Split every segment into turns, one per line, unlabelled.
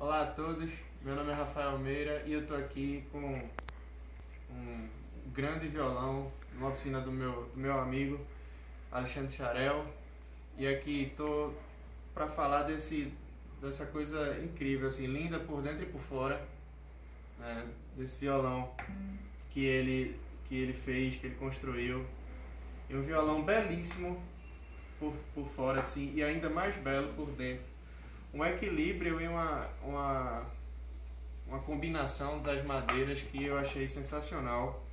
Olá a todos, meu nome é Rafael Meira e eu tô aqui com um grande violão numa oficina do meu amigo Alexandre Charel, e aqui tô para falar dessa coisa incrível, assim, linda por dentro e por fora, né, desse violão que ele fez, que ele construiu. E um violão belíssimo por fora, assim, e ainda mais belo por dentro. Um equilíbrio e uma combinação das madeiras que eu achei sensacional.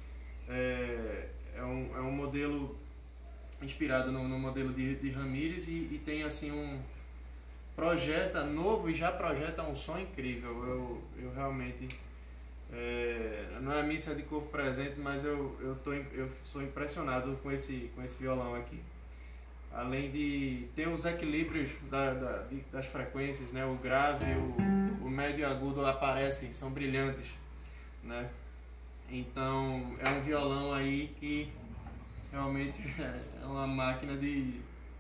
É um modelo inspirado no modelo de Ramírez e tem assim projeta novo e já projeta um som incrível. Eu realmente não é a missa de corpo presente, mas eu sou impressionado com esse violão aqui. Além de ter os equilíbrios das frequências, né? O grave, o médio e o agudo aparecem, são brilhantes, né? Então é um violão aí que realmente é uma máquina de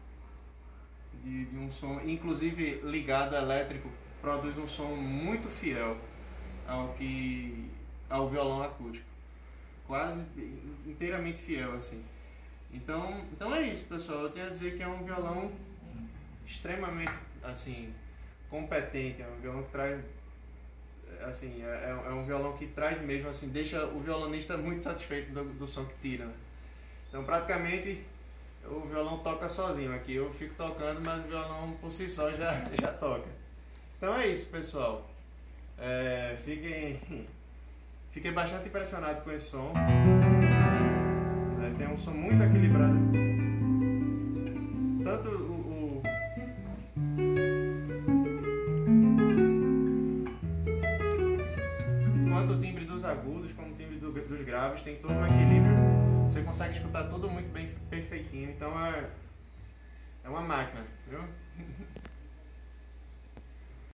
um som, inclusive ligado elétrico, produz um som muito fiel ao violão acústico, quase inteiramente fiel, assim. Então é isso, pessoal. Eu tenho a dizer que é um violão extremamente, assim, competente. É um violão que traz, assim, é um violão que traz mesmo, assim, deixa o violonista muito satisfeito do som que tira, né? Então praticamente o violão toca sozinho aqui. Eu fico tocando, mas o violão por si só já toca. Então é isso, pessoal. Fiquei bastante impressionado com esse som. Tem um som muito equilibrado. Tanto quanto o timbre dos agudos, como o timbre dos graves, tem todo um equilíbrio. Você consegue escutar tudo muito bem perfeitinho. Então é uma máquina.